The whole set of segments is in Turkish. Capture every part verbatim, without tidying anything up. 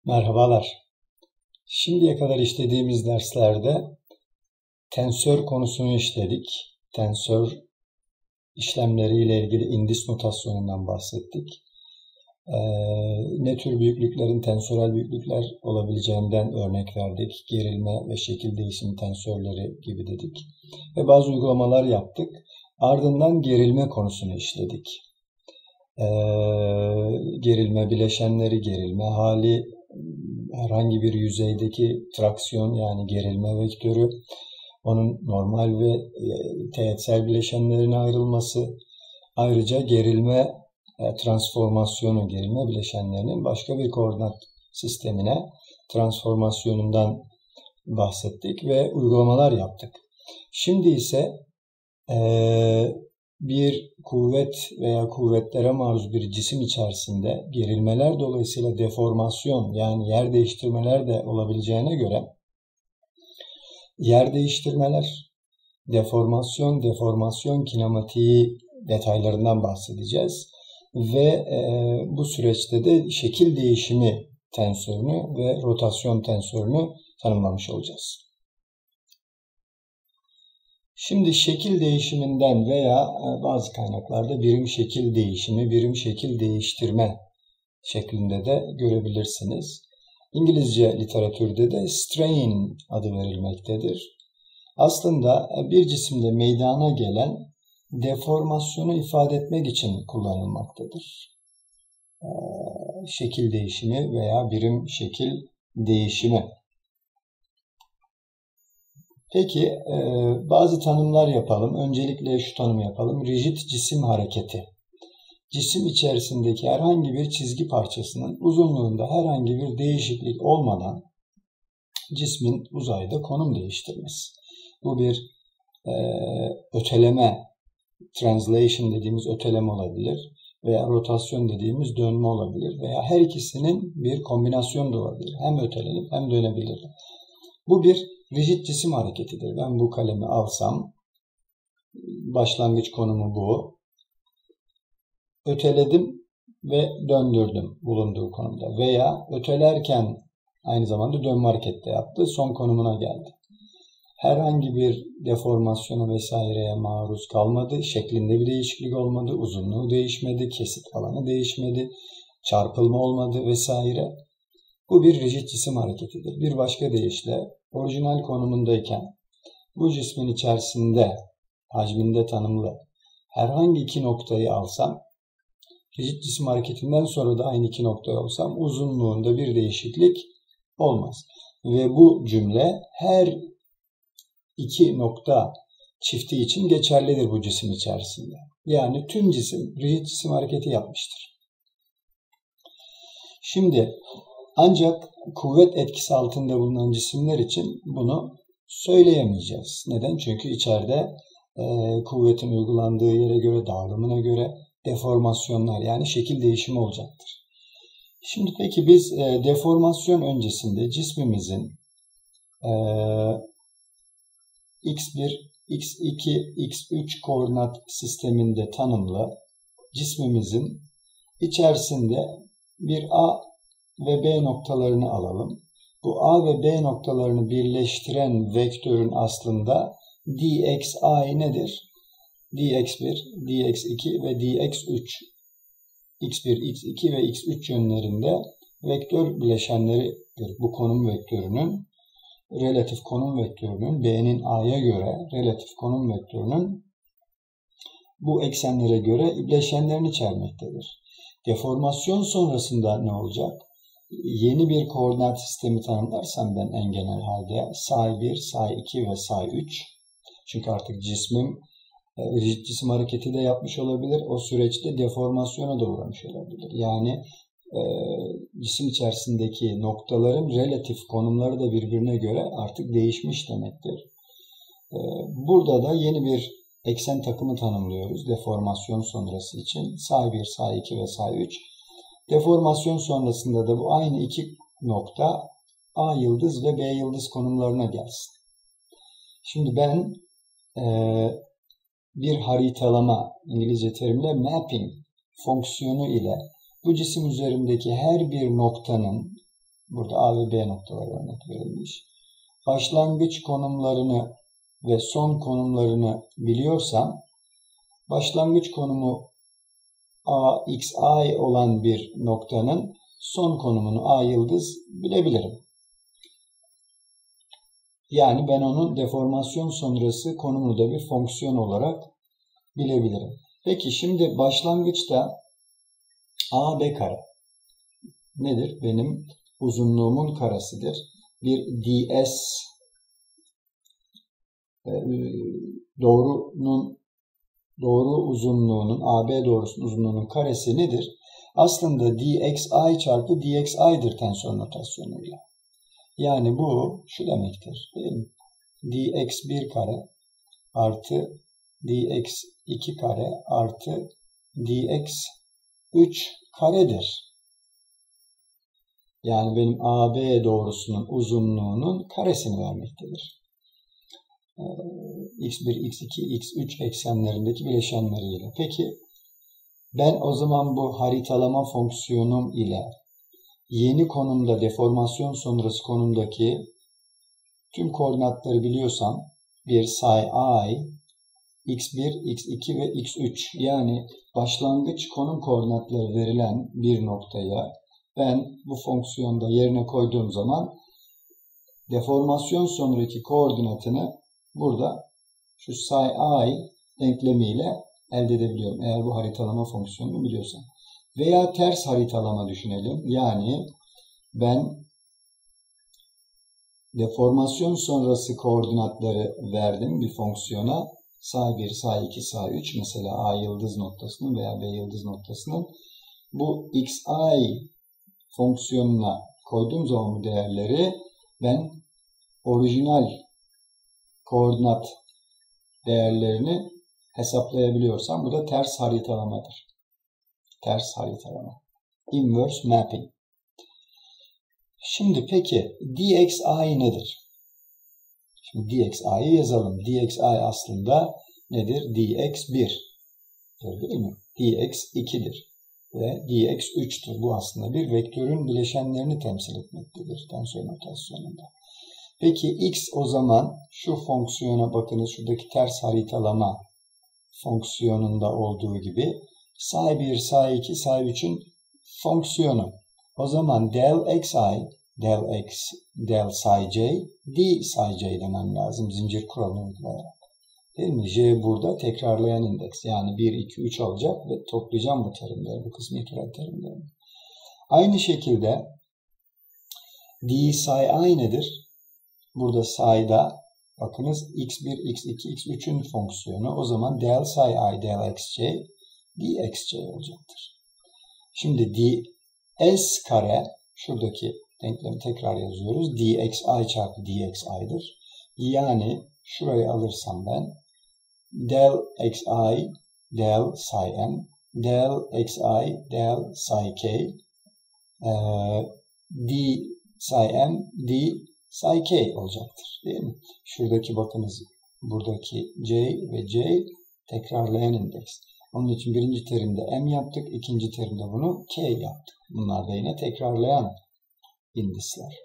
Merhabalar. Şimdiye kadar işlediğimiz derslerde tensör konusunu işledik. Tensör işlemleriyle ilgili indis notasyonundan bahsettik. Ee, ne tür büyüklüklerin tensörel büyüklükler olabileceğinden örnek verdik. Gerilme ve şekil değişimi tensörleri gibi dedik. Ve bazı uygulamalar yaptık. Ardından gerilme konusunu işledik. Ee, gerilme bileşenleri, gerilme hali, herhangi bir yüzeydeki traksiyon yani gerilme vektörü, onun normal ve teğetsel bileşenlerine ayrılması, ayrıca gerilme transformasyonu, gerilme bileşenlerinin başka bir koordinat sistemine transformasyonundan bahsettik ve uygulamalar yaptık. Şimdi ise ee, bir kuvvet veya kuvvetlere maruz bir cisim içerisinde gerilmeler dolayısıyla deformasyon yani yer değiştirmeler de olabileceğine göre yer değiştirmeler, deformasyon, deformasyon kinematiği detaylarından bahsedeceğiz. Ve e, bu süreçte de şekil değişimi tensörünü ve rotasyon tensörünü tanımlamış olacağız. Şimdi şekil değişiminden veya bazı kaynaklarda birim şekil değişimi, birim şekil değiştirme şeklinde de görebilirsiniz. İngilizce literatürde de strain adı verilmektedir. Aslında bir cisimde meydana gelen deformasyonu ifade etmek için kullanılmaktadır. Şekil değişimi veya birim şekil değişimi. Peki bazı tanımlar yapalım. Öncelikle şu tanımı yapalım. Rigid cisim hareketi. Cisim içerisindeki herhangi bir çizgi parçasının uzunluğunda herhangi bir değişiklik olmadan cismin uzayda konum değiştirmesi. Bu bir e, öteleme, translation dediğimiz öteleme olabilir veya rotasyon dediğimiz dönme olabilir veya her ikisinin bir kombinasyonu da olabilir. Hem ötelenip hem dönebilir. Bu bir rigid cisim hareketidir. Ben bu kalemi alsam, başlangıç konumu bu. Öteledim ve döndürdüm bulunduğu konumda. Veya ötelerken aynı zamanda dönme hareketi de yaptı. Son konumuna geldi. Herhangi bir deformasyona vesaireye maruz kalmadı. Şeklinde bir değişiklik olmadı. Uzunluğu değişmedi. Kesit alanı değişmedi. Çarpılma olmadı vesaire. Bu bir rigid cisim hareketidir. Bir başka deyişle orijinal konumundayken bu cismin içerisinde hacminde tanımlı herhangi iki noktayı alsam, rigid cisim hareketinden sonra da aynı iki noktayı olsam uzunluğunda bir değişiklik olmaz. Ve bu cümle her iki nokta çifti için geçerlidir bu cisim içerisinde. Yani tüm cisim rigid cisim hareketi yapmıştır. Şimdi ancak kuvvet etkisi altında bulunan cisimler için bunu söyleyemeyeceğiz. Neden? Çünkü içeride e, kuvvetin uygulandığı yere göre, dağılımına göre deformasyonlar yani şekil değişimi olacaktır. Şimdi peki biz e, deformasyon öncesinde cismimizin e, x bir, x iki, x üç koordinat sisteminde tanımlı cismimizin içerisinde bir A ve B noktalarını alalım. Bu A ve B noktalarını birleştiren vektörün aslında dxi nedir? dx bir, dx iki ve dx üç. x bir, x iki ve x üç yönlerinde vektör bileşenleridir. Bu konum vektörünün, relatif konum vektörünün, B'nin A'ya göre relatif konum vektörünün bu eksenlere göre bileşenlerini içermektedir. Deformasyon sonrasında ne olacak? Yeni bir koordinat sistemi tanımlarsam ben en genel halde psi bir, psi iki ve psi üç. Çünkü artık cismim rigid cisim hareketi de yapmış olabilir. O süreçte deformasyona da uğramış olabilir. Yani e, cisim içerisindeki noktaların relatif konumları da birbirine göre artık değişmiş demektir. E, burada da yeni bir eksen takımı tanımlıyoruz deformasyon sonrası için. psi bir, psi iki ve psi üç. Deformasyon sonrasında da bu aynı iki nokta A yıldız ve B yıldız konumlarına gelsin. Şimdi ben e, bir haritalama, İngilizce terimle mapping fonksiyonu ile bu cisim üzerindeki her bir noktanın Burada A ve B noktaları örnek verilmiş. Başlangıç konumlarını ve son konumlarını biliyorsam, başlangıç konumu A, X, Y olan bir noktanın son konumunu A yıldız bilebilirim. Yani ben onun deformasyon sonrası konumunu da bir fonksiyon olarak bilebilirim. Peki şimdi başlangıçta A B kare nedir? Benim uzunluğumun karesidir. Bir ds doğrunun doğru uzunluğunun A B doğrusunun uzunluğunun karesi nedir? Aslında dxi çarpı dxi'dir tensör notasyonuyla. Yani bu şu demektir, değil mi? dx bir kare artı dx iki kare artı dx üç karedir. Yani benim A B doğrusunun uzunluğunun karesini vermektedir. Ee, x bir, x iki, x üç eksenlerindeki bileşenleriyle. Peki ben o zaman bu haritalama fonksiyonum ile yeni konumda, deformasyon sonrası konumdaki tüm koordinatları biliyorsam bir psi i, x bir, x iki ve x üç yani başlangıç konum koordinatları verilen bir noktaya ben bu fonksiyonda yerine koyduğum zaman deformasyon sonraki koordinatını burada şu psi i denklemiyle elde edebiliyorum. Eğer bu haritalama fonksiyonunu biliyorsam. Veya ters haritalama düşünelim. Yani ben deformasyon sonrası koordinatları verdim bir fonksiyona. psi bir, psi iki, psi üç mesela A yıldız noktasının veya B yıldız noktasının bu xi fonksiyonuna koyduğum zaman bu değerleri ben orijinal koordinat değerlerini hesaplayabiliyorsam bu da ters haritalamadır. Ters haritalama. Inverse mapping. Şimdi peki dxi nedir? Şimdi dxi'yi yazalım. Dxi aslında nedir? dx bir. Değil mi? dx ikidir. Ve dx üçtür. Bu aslında bir vektörün bileşenlerini temsil etmektedir tensör notasyonunda. Peki x o zaman şu fonksiyona bakınız. Şuradaki ters haritalama fonksiyonunda olduğu gibi psi bir, psi iki, psi üçün fonksiyonu. O zaman del xi, del x, del psi j, d psi j demem lazım zincir kuralını uygulayarak. Değil mi? J burada tekrarlayan indeks. Yani bir, iki, üç olacak ve toplayacağım bu terimleri, bu kısmi türev terimlerini. Aynı şekilde d psi i nedir? Burada psi'da bakınız x bir, x iki, x üçün fonksiyonu. O zaman del psi i, del xj, dxj olacaktır. Şimdi ds kare, şuradaki denklemi tekrar yazıyoruz. dxi çarpı dxi'dir. Yani şurayı alırsam ben del xi, del psi m, del xi, del psi k, e, d psi m, d psi k olacaktır. Değil mi? Şuradaki bakınız buradaki c ve c tekrarlayan indeks. Onun için birinci terimde m yaptık, ikinci terimde bunu k yaptık. Bunlar da yine tekrarlayan indisler.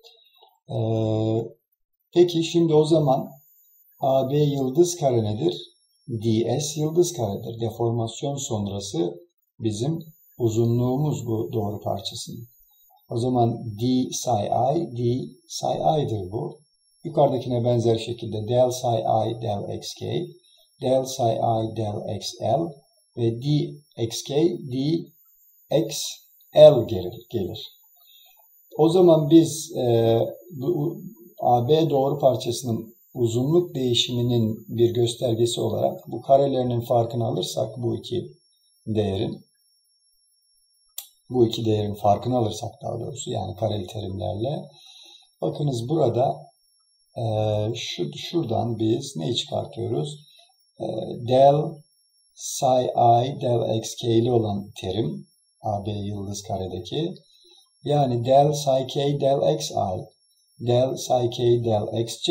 Ee, peki şimdi o zaman A B yıldız kare nedir? ds yıldız karedir. Deformasyon sonrası bizim uzunluğumuz bu doğru parçasının. O zaman d psi i, d psi i'dir bu. Yukarıdakine benzer şekilde del psi i, del xk, del psi i, del xl ve dxk, dxl gelir. gelir. O zaman biz e, bu A B doğru parçasının uzunluk değişiminin bir göstergesi olarak bu karelerinin farkını alırsak bu iki değerin bu iki değerin farkını alırsak daha doğrusu yani kareli terimlerle bakınız burada e, şu şuradan biz neyi çıkartıyoruz? E, del psi i, del xk'li olan terim A B yıldız karedeki yani del psi k, del xi, del psi k, del xj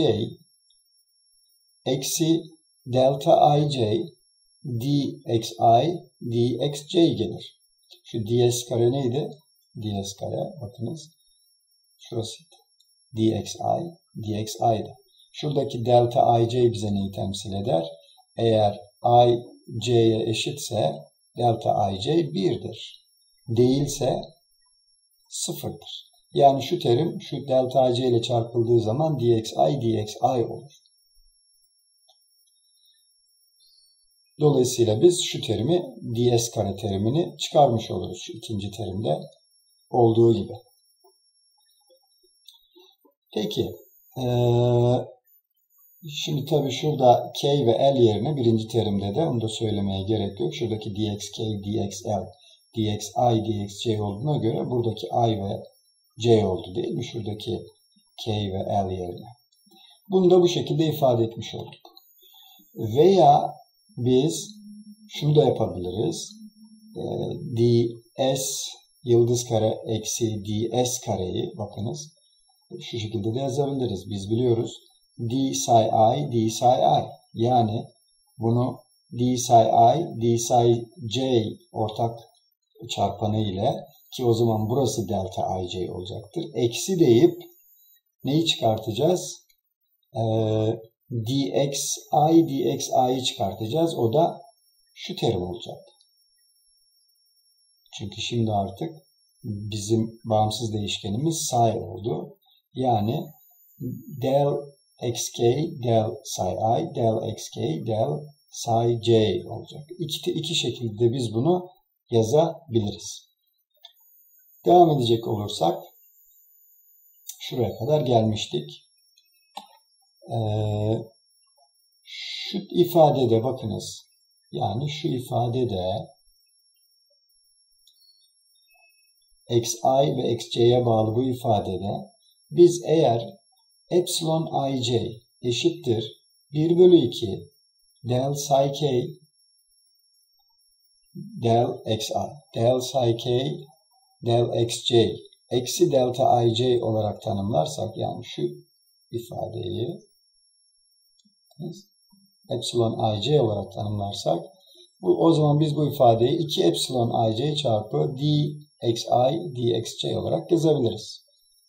eksi delta ij dxi, dxj gelir. Şu ds kare neydi? Ds kare bakınız. Şurasıydı. dxi, dxi'di. Şuradaki delta ij bize neyi temsil eder? Eğer I c'ye eşitse delta ij birdir. Değilse sıfırdır. Yani şu terim şu delta ij ile çarpıldığı zaman dxi dxi olur. Dolayısıyla biz şu terimi ds kare terimini çıkarmış oluruz şu ikinci terimde olduğu gibi. Peki ee, şimdi tabii şurada k ve l yerine birinci terimde de onu da söylemeye gerek yok. Şuradaki dxk, dxl, dxi, dxc olduğuna göre buradaki i ve c oldu değil mi? Şuradaki k ve l yerine. Bunu da bu şekilde ifade etmiş olduk. Veya biz şunu da yapabiliriz. ds yıldız kare eksi ds kareyi bakınız şu şekilde de yazabiliriz. Biz biliyoruz. d psi i, d psi i. Yani bunu d psi i, d psi j ortak çarpanı ile ki o zaman burası delta ij olacaktır. Eksi deyip neyi çıkartacağız? Ee, dxi, dxi'yi çıkartacağız. O da şu terim olacak. Çünkü şimdi artık bizim bağımsız değişkenimiz psi oldu. Yani del xk, del psi i, del xk, del psi j olacak. İki, iki şekilde biz bunu yazabiliriz. Devam edecek olursak şuraya kadar gelmiştik. Ee, şu ifadede bakınız. Yani şu ifadede xi ve xc'ye bağlı bu ifadede biz eğer epsilon ij eşittir bir bölü iki del psi k del xi del psi k del xc eksi delta ij olarak tanımlarsak yani şu ifadeyi epsilon ij olarak tanımlarsak bu, o zaman biz bu ifadeyi iki epsilon ij çarpı dxi dxc olarak yazabiliriz.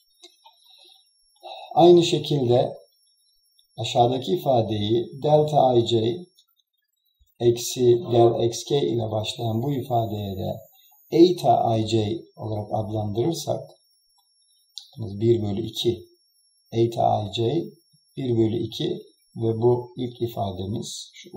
Aynı şekilde aşağıdaki ifadeyi delta ij eksi del xk ile başlayan bu ifadeye de eta ij olarak adlandırırsak bir bölü iki eta ij bir bölü iki ve bu ilk ifademiz şu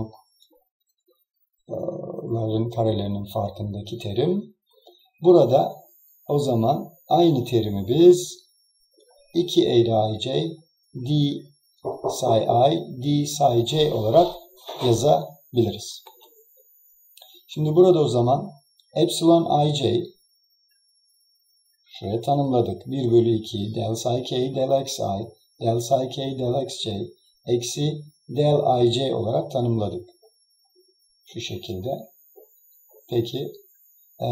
uzunlukların karelerinin farkındaki terim. Burada o zaman aynı terimi biz iki eta ij d psi i d psi j olarak yazabiliriz. Şimdi burada o zaman epsilon ij şuraya tanımladık. bir bölü iki del psi k del xi del psi k del xc eksi del ij olarak tanımladık. Şu şekilde. Peki ee,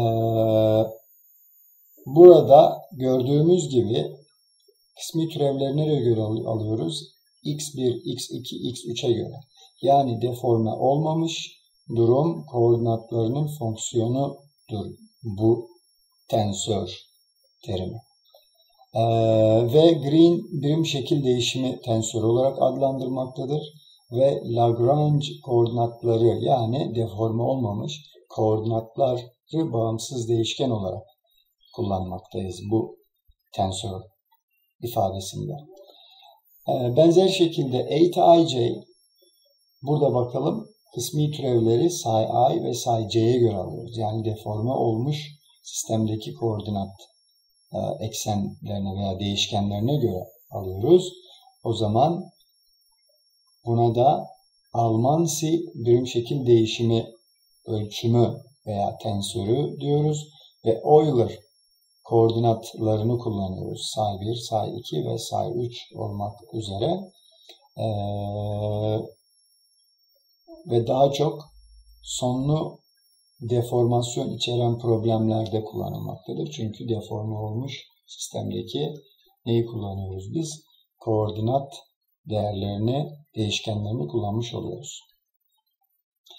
burada gördüğümüz gibi kısmi türevleri nereye göre alıyoruz? x bir, x iki, x üç'e göre. Yani deforme olmamış durum koordinatlarının fonksiyonudur bu tensör terimi. Ee, ve Green birim şekil değişimi tensörü olarak adlandırmaktadır. Ve Lagrange koordinatları yani deforme olmamış koordinatları bağımsız değişken olarak kullanmaktayız bu tensör ifadesinde. Ee, benzer şekilde eta ij burada bakalım kısmi türevleri psi i ve psi j'ye göre alıyoruz. Yani deforme olmuş sistemdeki koordinat e, eksenlerine veya değişkenlerine göre alıyoruz. O zaman buna da Almansi birim şekil değişimi ölçümü veya tensörü diyoruz ve Euler koordinatlarını kullanıyoruz. psi bir, psi iki ve psi üç olmak üzere. Ee, ve daha çok sonlu deformasyon içeren problemlerde kullanılmaktadır. Çünkü deforme olmuş sistemdeki neyi kullanıyoruz biz? Koordinat değerlerini, değişkenlerini kullanmış oluyoruz.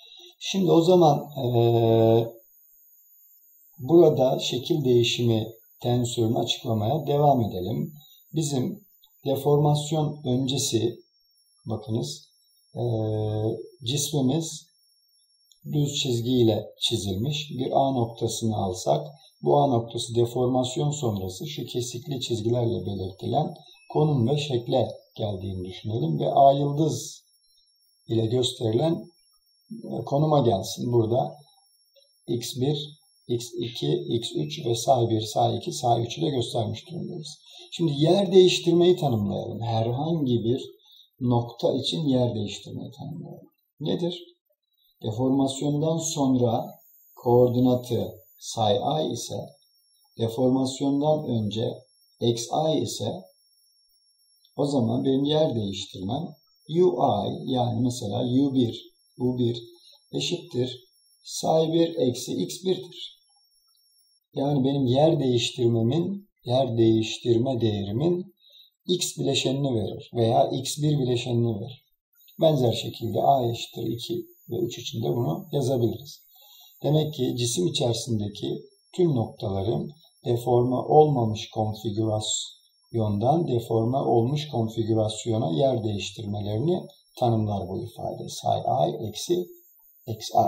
Şimdi o zaman ee, burada şekil değişimi tensörünü açıklamaya devam edelim. Bizim deformasyon öncesi bakınız e, cismimiz düz çizgiyle çizilmiş. Bir A noktasını alsak bu A noktası deformasyon sonrası şu kesikli çizgilerle belirtilen konum ve şekle geldiğini düşünelim ve A yıldız ile gösterilen konuma gelsin. Burada x bir, x iki, x üç ve psi bir, psi iki, psi üç'ü de göstermiş durumdayız. Şimdi yer değiştirmeyi tanımlayalım. Herhangi bir nokta için yer değiştirmeyi tanımlayalım. Nedir? Deformasyondan sonra koordinatı psi i ise deformasyondan önce xi ise o zaman benim yer değiştirmem ui yani mesela u bir, u bir eşittir psi bir eksi x bir'dir. Yani benim yer değiştirmemin, yer değiştirme değerimin x bileşenini verir veya x bir bileşenini verir. Benzer şekilde a eşittir iki ve üç için de bunu yazabiliriz. Demek ki cisim içerisindeki tüm noktaların deforme olmamış konfigürasyondan deforme olmuş konfigürasyona yer değiştirmelerini tanımlar bu ifade. Psi i eksi xi.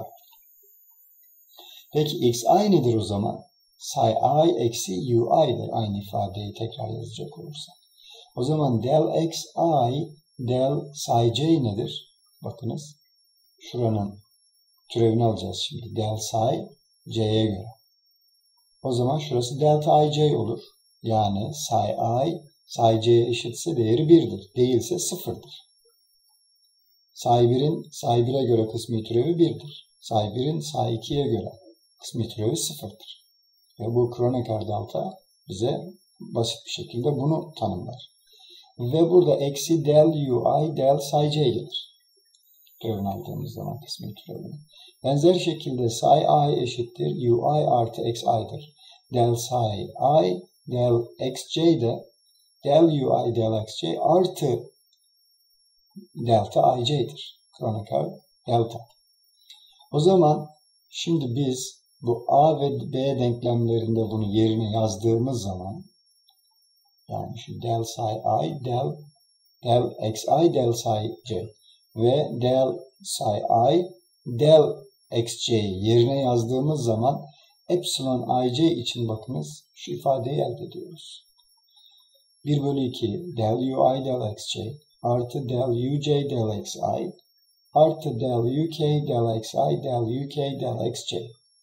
Peki xi nedir o zaman? Psi i eksi ui'dir. Aynı ifadeyi tekrar yazacak olursak. O zaman del xi del psi c nedir? Bakınız. Şuranın türevini alacağız şimdi. Del psi c'ye göre. O zaman şurası delta ij olur. Yani psi i psi c'ye eşitse değeri bir'dir. Değilse sıfır'dır. Psi bir'in psi bir'e göre kısmi türevi bir'dir. Psi bir'in psi iki'ye göre kısmi türevi sıfır'dır. Ve bu Kronecker delta bize basit bir şekilde bunu tanımlar. Ve burada eksi del ui del psi c gelir. Türevini aldığımız zaman kısmi türevini. Benzer şekilde psi i eşittir ui artı xi'dir. Del psi i del xc de del ui del xc artı delta ij'dir. Kronecker delta. O zaman şimdi biz bu a ve b denklemlerinde bunu yerine yazdığımız zaman yani şu del psi i del del xi del psi c ve del psi i del xc'yi yerine yazdığımız zaman epsilon ij için bakınız şu ifadeyi elde ediyoruz. bir bölü iki del ui del xc artı del uj del xi artı del uk del xi del uk del xc.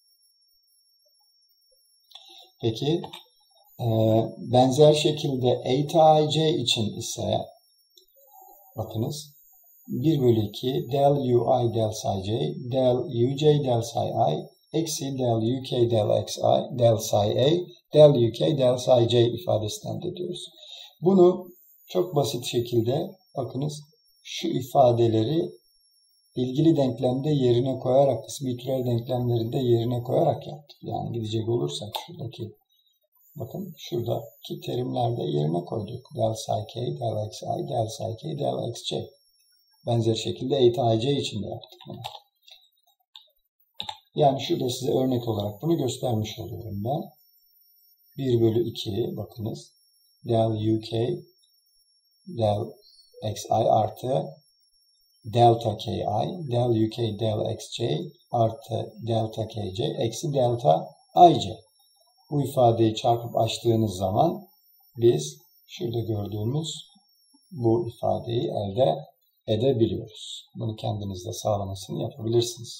Peki e, benzer şekilde eta ij için ise bakınız bir bölü iki del ui del psi c del uj del psi i eksi del uk del xi del psi a del uk del psi c ifadesinden elde ediyoruz. Bunu çok basit şekilde bakınız şu ifadeleri ilgili denklemde yerine koyarak kısmi türev denklemlerinde yerine koyarak yaptık. Yani gidecek olursak şuradaki bakın şuradaki terimlerde yerine koyduk. Del psi k del xi del psi k del xc. Benzer şekilde eta ij için de yaptık bunu. Yani şurada size örnek olarak bunu göstermiş oluyorum ben. bir bölü iki bakınız. Del uk del xi artı delta ki del uk del xc artı delta kc eksi delta ij. Bu ifadeyi çarpıp açtığınız zaman biz şurada gördüğümüz bu ifadeyi elde edebiliyoruz. Bunu kendiniz de sağlamasını yapabilirsiniz.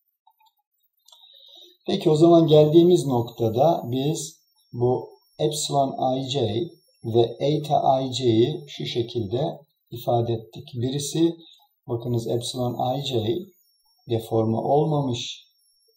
Peki o zaman geldiğimiz noktada biz bu epsilon ij ve eta ij'yi şu şekilde ifade ettik. Birisi bakınız epsilon ij deforme olmamış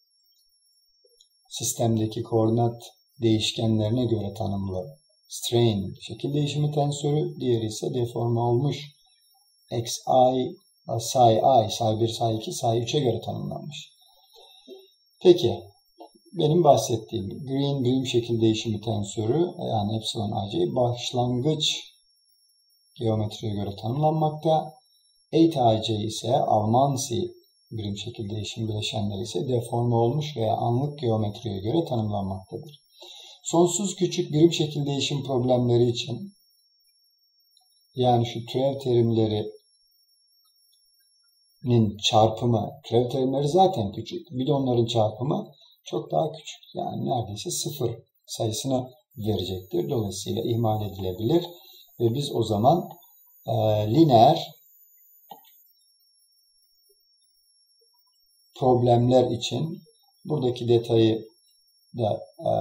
sistemdeki koordinat değişkenlerine göre tanımlı strain şekil değişimi tensörü. Diğeri ise deforme olmuş xi, psi i, psi bir, psi iki, psi üç'e göre tanımlanmış. Peki benim bahsettiğim green birim şekil değişimi tensörü yani epsilon ij başlangıç geometriye göre tanımlanmakta. Eta ij ise Almansi birim şekil değişim bileşenleri ise deforme olmuş veya anlık geometriye göre tanımlanmaktadır. Sonsuz küçük birim şekil değişim problemleri için, yani şu türev terimlerinin çarpımı, türev terimleri zaten küçük, bir de onların çarpımı çok daha küçük. Yani neredeyse sıfır sayısına verecektir. Dolayısıyla ihmal edilebilir ve biz o zaman e, lineer problemler için buradaki detayı da e,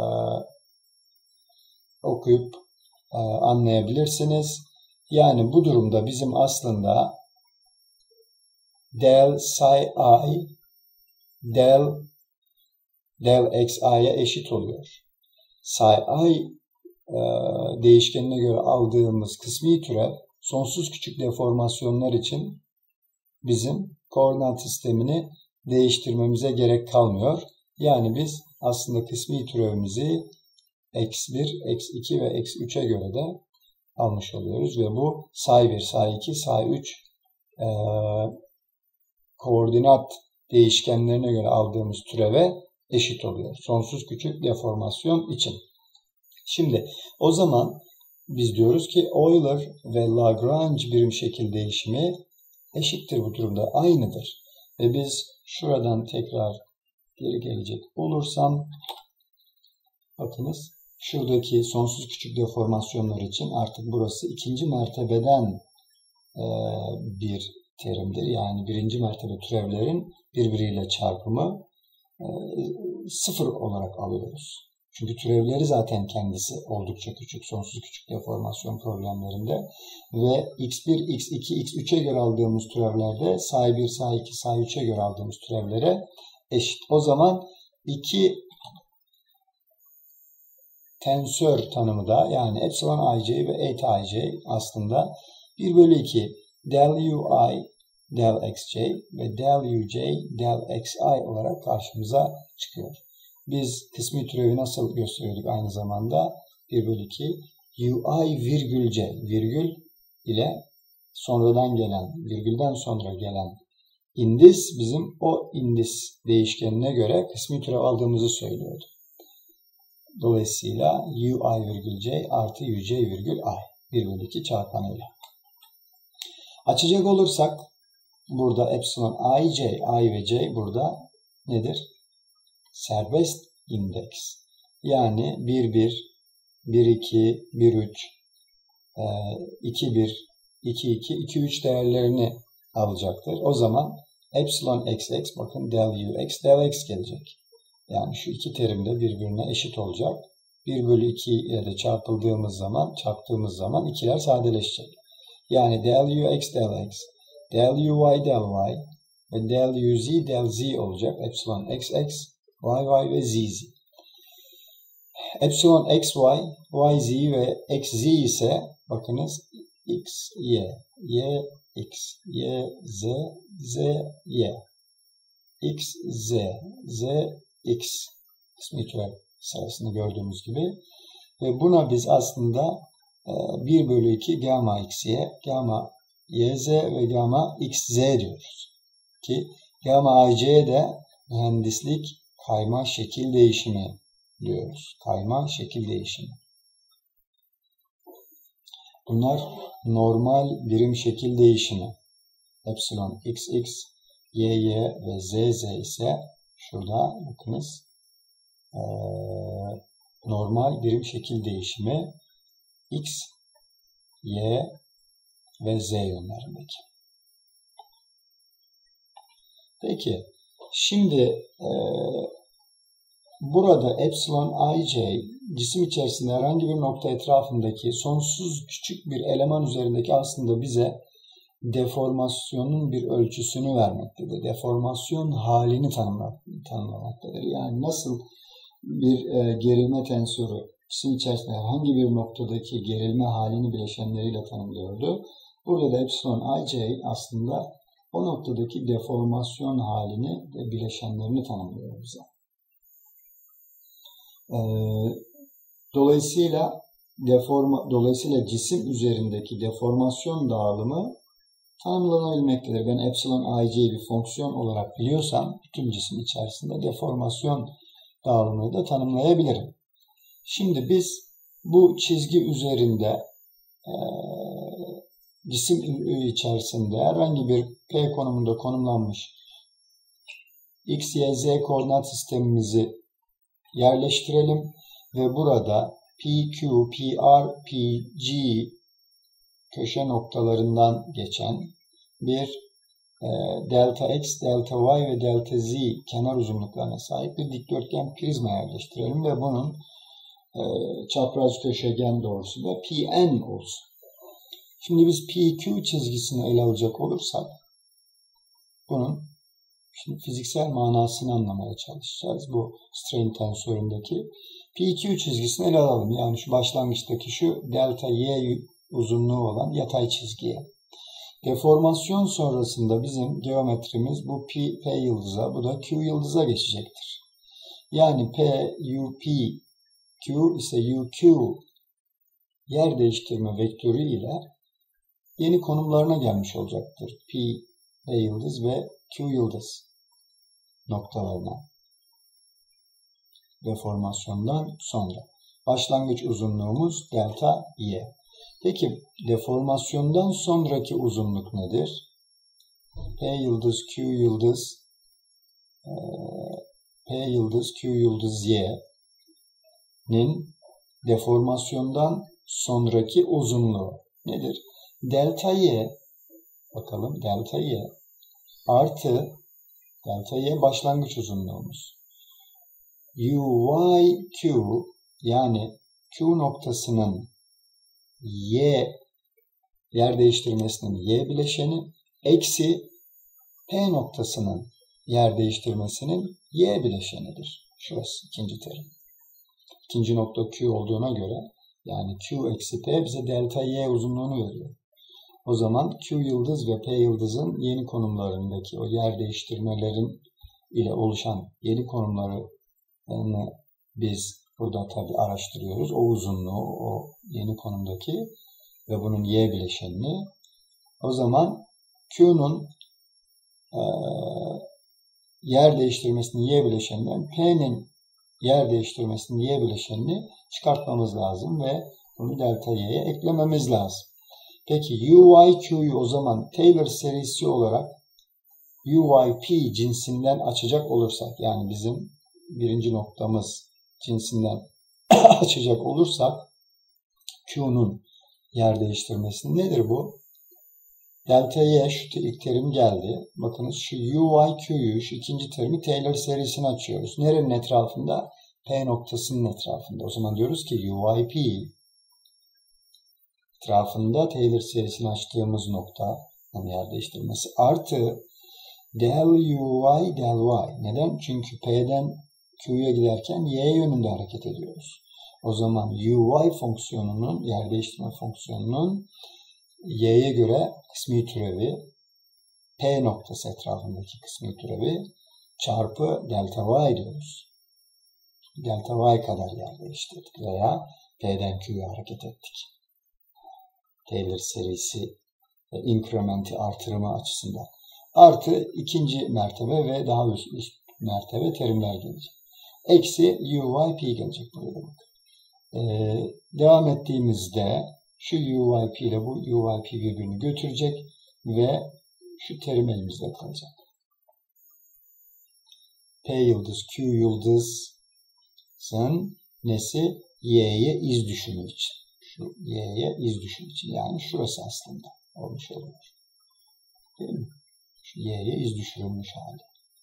okuyup e, anlayabilirsiniz. Yani bu durumda bizim aslında del psi i del del xi'ye eşit oluyor. Psi i e, değişkenine göre aldığımız kısmi türev sonsuz küçük deformasyonlar için bizim koordinat sistemini değiştirmemize gerek kalmıyor. Yani biz aslında kısmi türevimizi eksi bir, eksi iki ve eksi üçe göre de almış oluyoruz. Ve bu psi bir, psi iki, psi üç e, koordinat değişkenlerine göre aldığımız türeve eşit oluyor. Sonsuz küçük deformasyon için. Şimdi o zaman biz diyoruz ki Euler ve Lagrange birim şekil değişimi eşittir bu durumda. Aynıdır. Ve biz şuradan tekrar geri gelecek olursam bakınız şuradaki sonsuz küçük deformasyonlar için artık burası ikinci mertebeden e, bir terimdir. Yani birinci mertebe türevlerin birbiriyle çarpımı e, sıfır olarak alıyoruz. Çünkü türevleri zaten kendisi oldukça küçük, sonsuz küçük deformasyon problemlerinde ve x bir, x iki, x üçe göre aldığımız türevlerde psi bir, psi iki, psi üçe göre aldığımız türevlere eşit. O zaman iki tensör tanımı da yani epsilon ij ve eta ij aslında bir bölü iki del ui del xj ve del uj del xi olarak karşımıza çıkıyor. Biz kısmi türevi nasıl gösteriyorduk aynı zamanda? bir bölü iki ui virgül c virgül ile sonradan gelen, virgülden sonra gelen indis bizim o indis değişkenine göre kısmi türev aldığımızı söylüyordu. Dolayısıyla ui virgül c artı uj virgül i bir bölü iki çarpanıyla. Açacak olursak burada epsilon ij, i ve c burada nedir? Serbest indeks. Yani bir bir, bir iki, bir üç, iki bir, iki iki, iki üç değerlerini alacaktır. O zaman epsilon xx bakın del ux del x gelecek. Yani şu iki terim de birbirine eşit olacak. bir bölü iki ile de çarpıldığımız zaman, çarptığımız zaman ikiler sadeleşecek. Yani del ux del x, del uy del y ve del uz del z olacak. Epsilon xx, yy ve zz. Epsilon xy, yz ve xz ise bakınız x, y, y, x, y, z, z, y, x, z, z, x kısmi türev sayısını gördüğümüz gibi ve buna biz aslında bir bölü iki gamma xy, gamma yz ve gamma xz diyoruz. Ki gamma ij'ye de mühendislik kayma şekil değişimi diyoruz. Kayma şekil değişimi. Bunlar normal birim şekil değişimi. Epsilon xx, yy ve zz ise şurada bakınız ee, normal birim şekil değişimi x, y ve z yönlerindeki. Peki şimdi e, burada epsilon ij cisim içerisinde herhangi bir nokta etrafındaki sonsuz küçük bir eleman üzerindeki aslında bize deformasyonun bir ölçüsünü vermektedir. Deformasyon halini tanımlamaktadır. Yani nasıl bir e, gerilme tensörü cisim içerisinde herhangi bir noktadaki gerilme halini bileşenleriyle tanımlıyordu. Burada da epsilon ij aslında o noktadaki deformasyon halini ve bileşenlerini tanımlıyor bize. E, dolayısıyla deforma, dolayısıyla cisim üzerindeki deformasyon dağılımı tanımlanabilmektedir. Ben epsilon ij'yi bir fonksiyon olarak biliyorsam bütün cisim içerisinde deformasyon dağılımını da tanımlayabilirim. Şimdi biz bu çizgi üzerinde e, cisim içerisinde herhangi bir P konumunda konumlanmış X, Y, Z koordinat sistemimizi yerleştirelim ve burada P Q, P R, P G köşe noktalarından geçen bir e, delta X, delta Y ve delta Z kenar uzunluklarına sahip bir dikdörtgen prizma yerleştirelim ve bunun e, çapraz köşegen doğrusu da P N olsun. Şimdi biz P Q çizgisini ele alacak olursak bunun şimdi fiziksel manasını anlamaya çalışacağız. Bu strain tensöründeki P Q çizgisini ele alalım. Yani şu başlangıçtaki şu delta Y uzunluğu olan yatay çizgiye. Deformasyon sonrasında bizim geometrimiz bu P, P yıldıza, bu da Q yıldıza geçecektir. Yani P, U, P, Q ise U, Q yer değiştirme vektörü ile yeni konumlarına gelmiş olacaktır. P, P yıldız ve Q yıldız noktalarına. Deformasyondan sonra. Başlangıç uzunluğumuz delta Y. Peki deformasyondan sonraki uzunluk nedir? P yıldız, Q yıldız, P yıldız, Q yıldız Y'nin deformasyondan sonraki uzunluğu nedir? Delta Y, bakalım delta Y artı delta Y başlangıç uzunluğumuz. U, Y, Q yani Q noktasının Y yer değiştirmesinin Y bileşeni eksi P noktasının yer değiştirmesinin Y bileşenidir. Şurası ikinci terim. İkinci nokta Q olduğuna göre yani Q eksi P bize delta Y uzunluğunu veriyor. O zaman Q yıldız ve P yıldızın yeni konumlarındaki o yer değiştirmelerin ile oluşan yeni konumlarını biz burada tabi araştırıyoruz. O uzunluğu, o yeni konumdaki ve bunun Y bileşenini. O zaman Q'nun e, yer değiştirmesinin Y bileşeninden P'nin yer değiştirmesinin Y bileşenini çıkartmamız lazım ve bunu delta Y'ye eklememiz lazım. Peki U, Y, Q'yu o zaman Taylor serisi olarak U, Y, P cinsinden açacak olursak yani bizim birinci noktamız cinsinden açacak olursak Q'nun yer değiştirmesi nedir bu? Delta Y şu ilk terim geldi. Bakınız şu U, Y, Q'yu şu ikinci terimi Taylor serisini açıyoruz. Nerenin etrafında? P noktasının etrafında. O zaman diyoruz ki U, Y, P etrafında Taylor serisini açtığımız nokta yani yer değiştirmesi artı del U, Y, del Y. Neden? Çünkü P'den Q'ya giderken Y yönünde hareket ediyoruz. O zaman U, Y fonksiyonunun, yer değiştirme fonksiyonunun Y'ye göre kısmi türevi, P noktası etrafındaki kısmi türevi çarpı delta Y diyoruz. Delta Y kadar yer değiştirdik veya P'den Q'ya hareket ettik. Taylor serisi ve inkrementi artırımı açısından. Artı ikinci mertebe ve daha üst, üst mertebe terimler gelecek. Eksi U, Y, P gelecek buraya bak. Ee, devam ettiğimizde şu U, Y, P ile bu U, Y, P birbirini götürecek ve şu terim elimizde kalacak. P yıldız, Q yıldızın nesi? Y'ye iz düşümü için. Şu Y'ye iz düşümü için. Yani şurası aslında olmuş oluyor. Değil mi? Şu Y'ye iz düşürülmüş hali.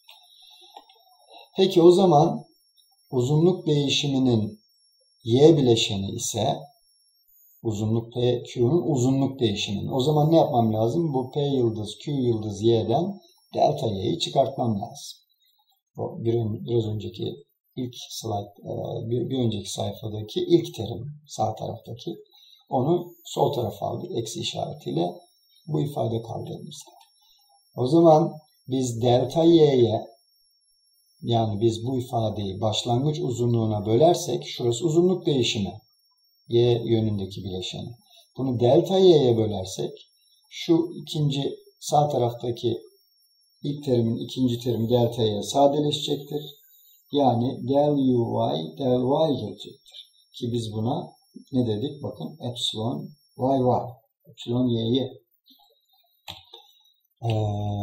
Peki o zaman uzunluk değişiminin Y bileşeni ise uzunluk P, Q'nun uzunluk değişiminin. O zaman ne yapmam lazım? Bu P yıldız, Q yıldız Y'den delta Y'yi çıkartmam lazım. O bir, biraz önceki ilk slide, bir, bir önceki sayfadaki ilk terim sağ taraftaki onu sol tarafa aldık eksi işaretiyle bu ifade kaldı elimizde. O zaman biz delta Y'ye yani biz bu ifadeyi başlangıç uzunluğuna bölersek şurası uzunluk değişimi. Y yönündeki bileşeni. Bunu delta Y'ye bölersek şu ikinci sağ taraftaki ilk terimin ikinci terimi delta Y'ye sadeleşecektir. Yani del U, Y, del Y gelecektir. Ki biz buna ne dedik? Bakın epsilon yy. Epsilon y'yi ee,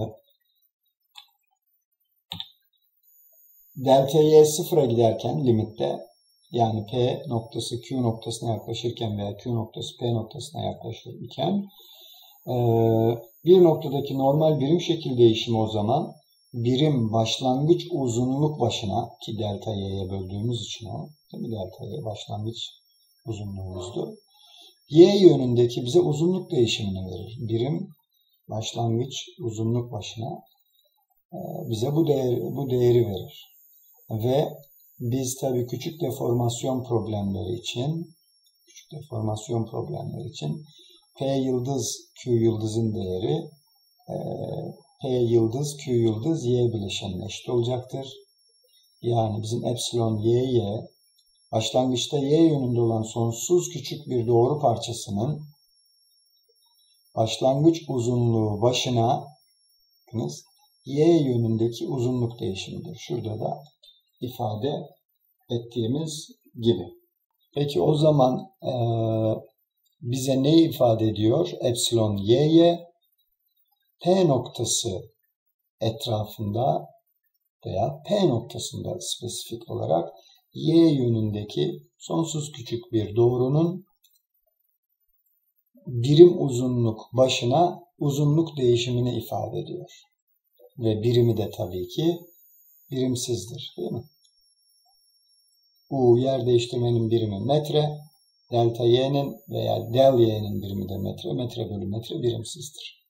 delta y sıfıra giderken limitte, yani P noktası Q noktasına yaklaşırken veya Q noktası P noktasına yaklaşırken bir noktadaki normal birim şekil değişimi o zaman birim başlangıç uzunluk başına, ki delta y'ye böldüğümüz için o, değil mi? Delta y başlangıç uzunluğumuzdu. Y yönündeki bize uzunluk değişimini verir. Birim başlangıç uzunluk başına bize bu değeri, bu değeri verir. Ve biz tabii küçük deformasyon problemleri için küçük deformasyon problemleri için P yıldız Q yıldızın değeri e, P yıldız Q yıldız Y bileşenine eşit olacaktır. Yani bizim epsilon y'ye başlangıçta Y yönünde olan sonsuz küçük bir doğru parçasının başlangıç uzunluğu başına Y yönündeki uzunluk değişimidir. Şurada da ifade ettiğimiz gibi. Peki o zaman e, bize ne ifade ediyor? Epsilon y'ye P noktası etrafında veya P noktasında spesifik olarak Y yönündeki sonsuz küçük bir doğrunun birim uzunluk başına uzunluk değişimini ifade ediyor. Ve birimi de tabii ki birimsizdir, değil mi? U yer değiştirmenin birimi metre, delta y'nin veya del y'nin birimi de metre, metre bölü metre birimsizdir.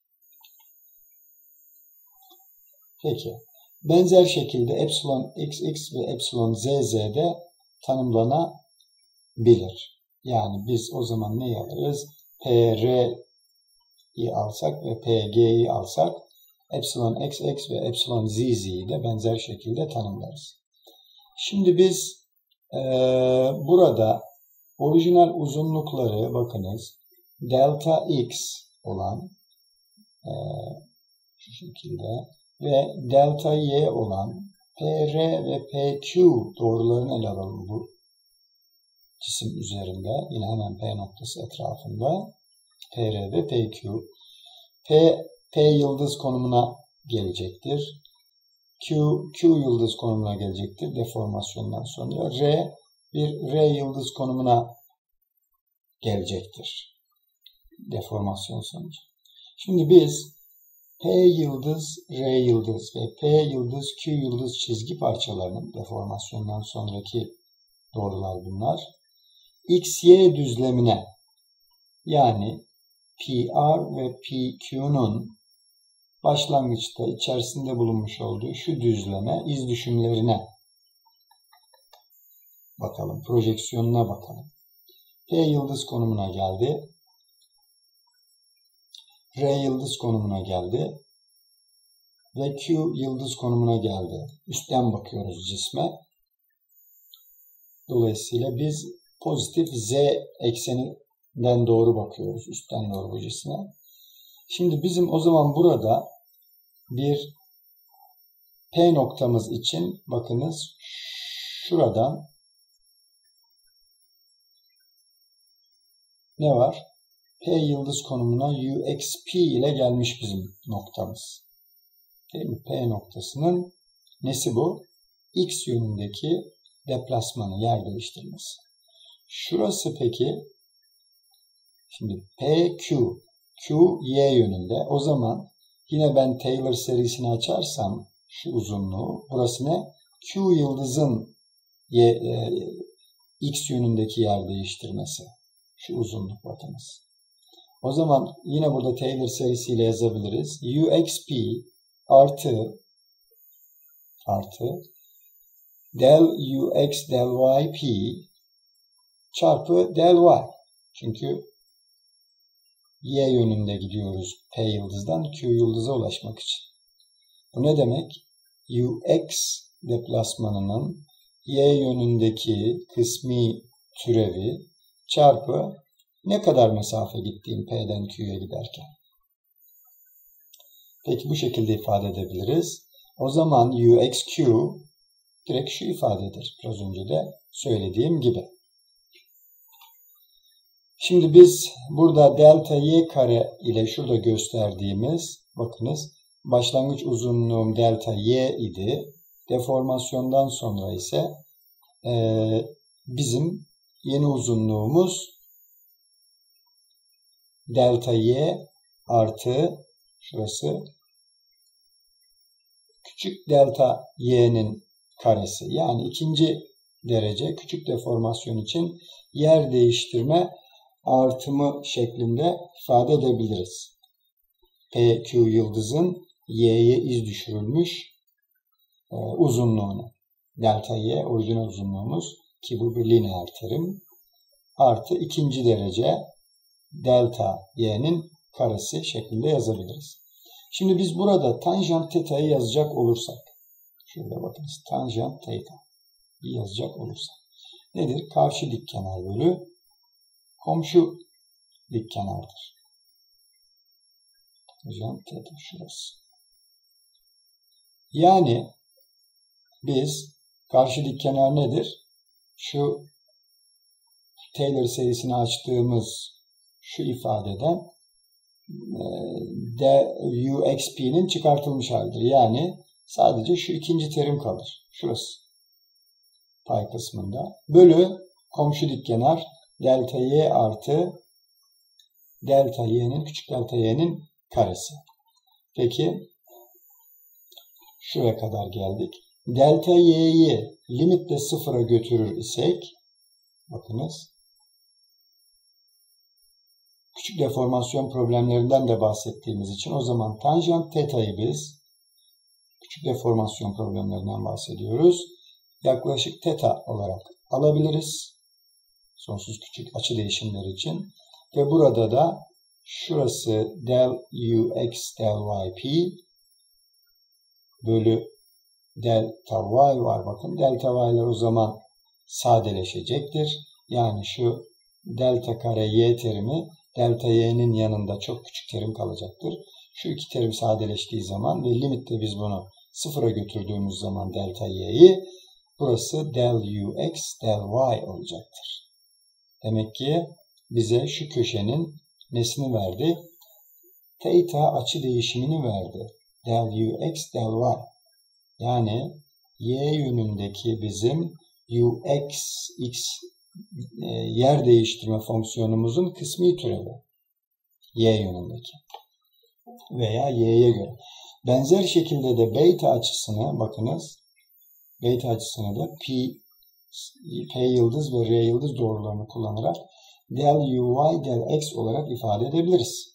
Peki, benzer şekilde epsilon xx ve epsilon zz'de tanımlanabilir. Yani biz o zaman neyi alırız? Pr'yi alsak ve pg'yi alsak epsilon xx ve epsilon zz'yi de benzer şekilde tanımlarız. Şimdi biz e, burada orijinal uzunlukları bakınız delta x olan e, şu şekilde ve delta y olan P R ve P Q doğrularını ele alalım bu cisim üzerinde. Yine hemen P noktası etrafında P R ve P Q. P, P yıldız konumuna gelecektir. Q, Q yıldız konumuna gelecektir deformasyondan sonra. R bir R yıldız konumuna gelecektir deformasyon sonucu. Şimdi biz P yıldız, R yıldız ve P yıldız, Q yıldız çizgi parçalarının deformasyondan sonraki doğrular bunlar. X Y düzlemine, yani P R ve P Q'nun başlangıçta içerisinde bulunmuş olduğu şu düzleme, iz düşümlerine bakalım, projeksiyonuna bakalım. P yıldız konumuna geldi. R yıldız konumuna geldi. Ve Q yıldız konumuna geldi. Üstten bakıyoruz cisme. Dolayısıyla biz pozitif Z ekseninden doğru bakıyoruz. Üstten doğru bu cisme. Şimdi bizim o zaman burada bir P noktamız için bakınız şuradan ne var? P yıldız konumuna U X P ile gelmiş bizim noktamız. Değil mi? P noktasının nesi bu? X yönündeki deplasmanı, yer değiştirmesi. Şurası peki, şimdi P Q, Q Y yönünde. O zaman yine ben Taylor serisini açarsam şu uzunluğu, burası ne? Q yıldızın y, e, X yönündeki yer değiştirmesi. Şu uzunluk bakınız. O zaman yine burada Taylor serisiyle yazabiliriz. U X P artı artı del U X del Y P çarpı del Y. Çünkü Y yönünde gidiyoruz P yıldızdan Q yıldıza ulaşmak için. Bu ne demek? U X deplasmanının Y yönündeki kısmi türevi çarpı ne kadar mesafe gittiğim P'den Q'ya giderken. Peki bu şekilde ifade edebiliriz. O zaman U X Q direkt şu ifadedir. Biraz önce de söylediğim gibi. Şimdi biz burada delta y kare ile şurada gösterdiğimiz, bakınız, başlangıç uzunluğum delta y idi. Deformasyondan sonra ise e, bizim yeni uzunluğumuz delta y artı şurası küçük delta y'nin karesi. Yani ikinci derece küçük deformasyon için yer değiştirme artımı şeklinde ifade edebiliriz. P Q yıldızın y'ye iz düşürülmüş e, uzunluğunu. Delta y orijinal uzunluğumuz ki bu bir lineer terim. Artı ikinci derece delta y'nin karesi şeklinde yazabiliriz. Şimdi biz burada tanjant teta'yı yazacak olursak, şurada bakınız, tanjant teta yazacak olursak nedir? Karşı dik kenar bölü komşu dik kenardır. Tanjant teta şurası. Yani biz karşı dik kenar nedir? Şu Taylor serisini açtığımız şu ifadeden d uxp'nin çıkartılmış halidir. Yani sadece şu ikinci terim kalır. Şurası. Pay kısmında. Bölü komşu dikkenar delta y artı delta y'nin, küçük delta y'nin karesi. Peki şuraya kadar geldik. Delta y'yi limitle sıfıra götürür isek, bakınız, küçük deformasyon problemlerinden de bahsettiğimiz için o zaman tanjant teta'yı biz, küçük deformasyon problemlerinden bahsediyoruz, yaklaşık teta olarak alabiliriz. Sonsuz küçük açı değişimleri için. Ve burada da şurası del ux del yp bölü delta y var. Bakın delta y'ler o zaman sadeleşecektir. Yani şu delta kare y terimi delta y'nin yanında çok küçük terim kalacaktır. Şu iki terim sadeleştiği zaman ve limitte biz bunu sıfıra götürdüğümüz zaman delta y'yi, burası del ux del y olacaktır. Demek ki bize şu köşenin nesini verdi? Theta açı değişimini verdi. Del ux del y. Yani y yönündeki bizim ux x e, yer değiştirme fonksiyonumuzun kısmi türevi. Y yönündeki. Veya y'ye göre. Benzer şekilde de beta açısını, bakınız, beta açısını da P, P yıldız ve R yıldız doğrularını kullanarak del uy del x olarak ifade edebiliriz.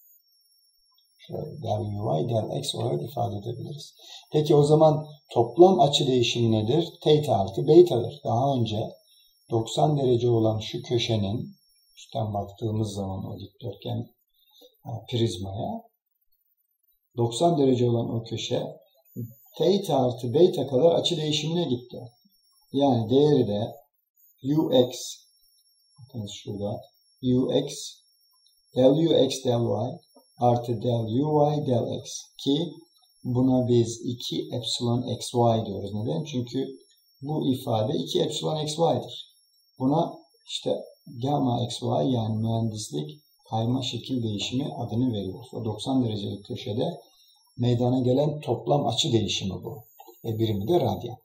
Şöyle del uy del x olarak ifade edebiliriz. Peki o zaman toplam açı değişimi nedir? Theta artı beta'dır. Daha önce doksan derece olan şu köşenin, üstten baktığımız zaman o dikdörtgen prizmaya, doksan derece olan o köşe theta artı beta kadar açı değişimine gitti. Yani değeri de ux, bakın şurada, ux del ux del y artı del uy del x, ki buna biz iki epsilon xy diyoruz. Neden? Çünkü bu ifade iki epsilon xy'dir. Buna işte gamma xy, yani mühendislik kayma şekil değişimi adını veriyoruz. O doksan derecelik köşede meydana gelen toplam açı değişimi bu. Ve birimi de radyan.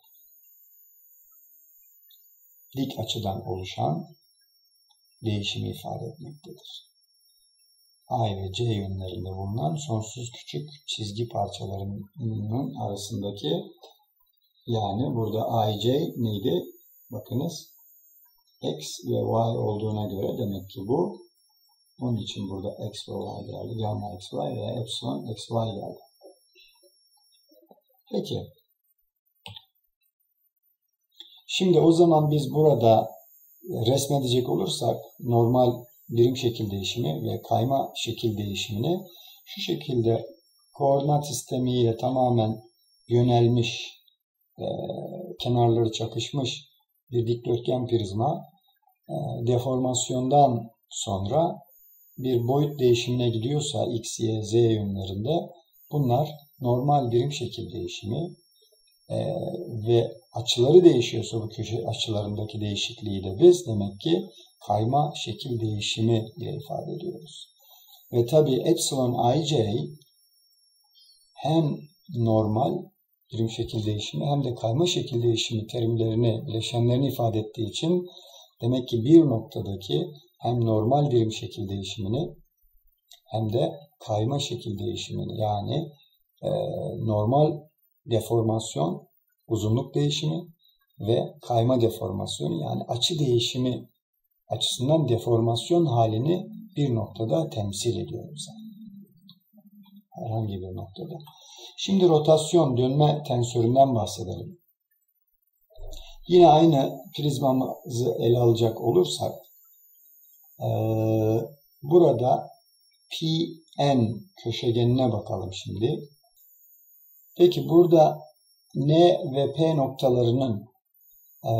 Dik açıdan oluşan değişimi ifade etmektedir. A ve C yönlerinde bulunan sonsuz küçük çizgi parçalarının arasındaki, yani burada A C neydi? Bakınız, X ve Y olduğuna göre demek ki bu. Onun için burada X ve Y geldi. Gamma xy veya epsilon xy geldi. Peki. Şimdi o zaman biz burada resmedecek olursak normal birim şekil değişimi ve kayma şekil değişimini şu şekilde koordinat sistemiyle tamamen yönelmiş, e, kenarları çakışmış bir dikdörtgen prizma e, deformasyondan sonra bir boyut değişimine gidiyorsa x, y, z yönlerinde, bunlar normal birim şekil değişimi e, ve açıları değişiyorsa bu köşe açılarındaki değişikliği de biz demek ki kayma şekil değişimi ile ifade ediyoruz. Ve tabi epsilon ij hem normal birim şekil değişimi hem de kayma şekil değişimi terimlerini, bileşenlerini ifade ettiği için demek ki bir noktadaki hem normal birim şekil değişimini hem de kayma şekil değişimini, yani e, normal deformasyon, uzunluk değişimi ve kayma deformasyonu, yani açı değişimi açısından deformasyon halini bir noktada temsil ediyoruz. Herhangi bir noktada. Şimdi rotasyon, dönme tensöründen bahsedelim. Yine aynı prizmamızı ele alacak olursak e, burada Pn köşegenine bakalım şimdi. Peki burada N ve P noktalarının e,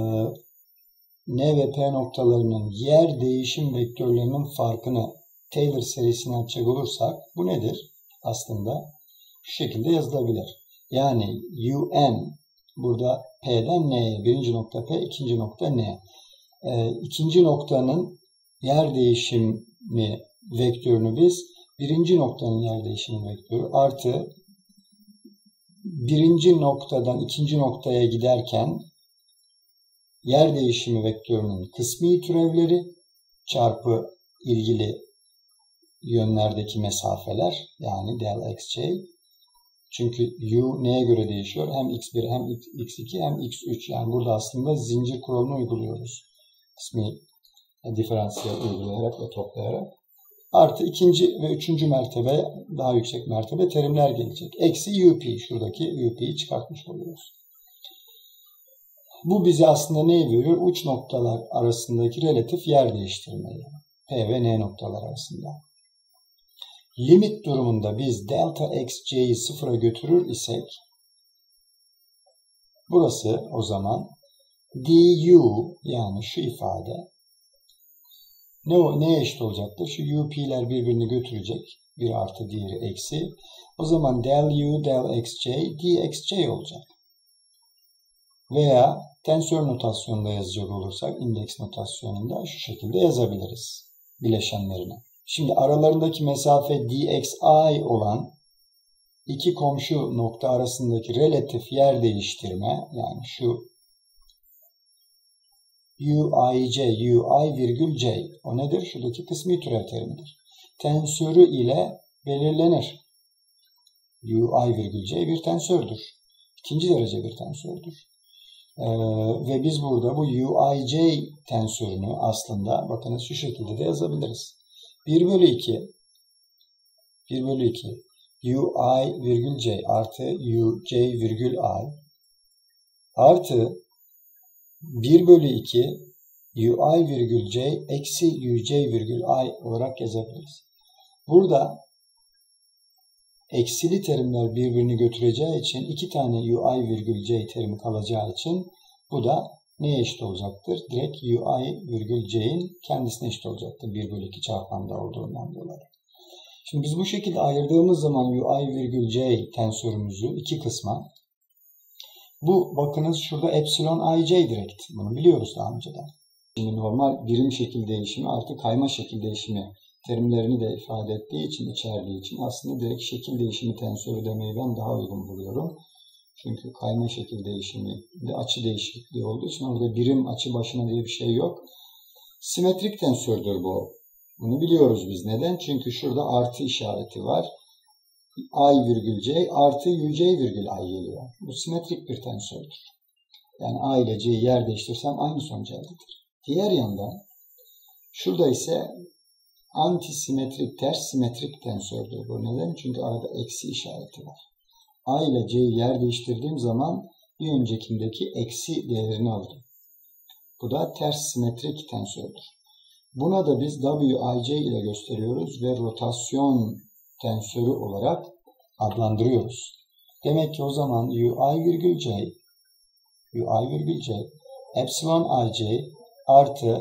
N ve P noktalarının yer değişim vektörlerinin farkını Taylor serisine açacak olursak bu nedir? Aslında şu şekilde yazılabilir. Yani Un burada P'den N'ye, birinci nokta P, ikinci nokta N. E, ikinci noktanın yer değişimi vektörünü biz birinci noktanın yer değişimi vektörü artı birinci noktadan ikinci noktaya giderken yer değişimi vektörünün kısmi türevleri çarpı ilgili yönlerdeki mesafeler, yani del xj. Çünkü u neye göre değişiyor? Hem x bir hem x iki hem x üç. Yani burada aslında zincir kuralını uyguluyoruz. Kısmi diferansiyel uygulayarak ve toplayarak. Artı ikinci ve üçüncü mertebe, daha yüksek mertebe terimler gelecek. Eksi up. Şuradaki up'yi çıkartmış oluyoruz. Bu bize aslında neyi veriyor? Uç noktalar arasındaki relatif yer değiştirmeyi. P ve N noktalar arasında. Limit durumunda biz delta xj'yi sıfıra götürür isek burası o zaman du, yani şu ifade ne, neye eşit olacaktır? Şu up'ler birbirini götürecek. Bir artı diğeri eksi. O zaman del u del xj dxj olacak. Veya tensör notasyonunda yazacak olursak indeks notasyonunda şu şekilde yazabiliriz bileşenlerini. Şimdi aralarındaki mesafe dxi olan iki komşu nokta arasındaki relatif yer değiştirme, yani şu uij, ui virgül j, o nedir? Şuradaki kısmi türev terimidir. Tensörü ile belirlenir. Ui virgül j bir tensördür. İkinci derece bir tensördür. Ee, ve biz burada bu uij tensörünü aslında bakınız şu şekilde de yazabiliriz. bir bölü iki bir bölü iki ui virgül j artı uj virgül i artı bir bölü iki ui virgül j eksi uj virgül i olarak yazabiliriz. Burada eksili terimler birbirini götüreceği için iki tane ui virgül j terimi kalacağı için bu da neye eşit olacaktır? Direkt ui virgül j'in kendisine eşit olacaktır. bir bölü iki çarpanda olduğundan dolayı. Şimdi biz bu şekilde ayırdığımız zaman ui virgül j tensörümüzü iki kısma, bu bakınız şurada epsilon ij direkt. Bunu biliyoruz daha önceden. Şimdi normal birim şekil değişimi artı kayma şekil değişimi terimlerini de ifade ettiği için, içerdiği için aslında direkt şekil değişimi tensörü demeyi ben daha uygun buluyorum. Çünkü kayma şekil değişimi de açı değişikliği olduğu için orada birim açı başına diye bir şey yok. Simetrik tensördür bu. Bunu biliyoruz biz. Neden? Çünkü şurada artı işareti var. I virgül j artı uj virgül i geliyor. Bu simetrik bir tensördür. Yani a ile c'yi yer değiştirsem aynı sonuç elde eder. Diğer yandan şurada ise antisimetrik, ters simetrik tensördür. Bu neden? Çünkü arada eksi işareti var. A ile c'yi yer değiştirdiğim zaman bir öncekindeki eksi değerini alırım. Bu da ters simetrik tensördür. Buna da biz wij ile gösteriyoruz ve rotasyon tensörü olarak adlandırıyoruz. Demek ki o zaman ui virgül j ui virgül j epsilon ij artı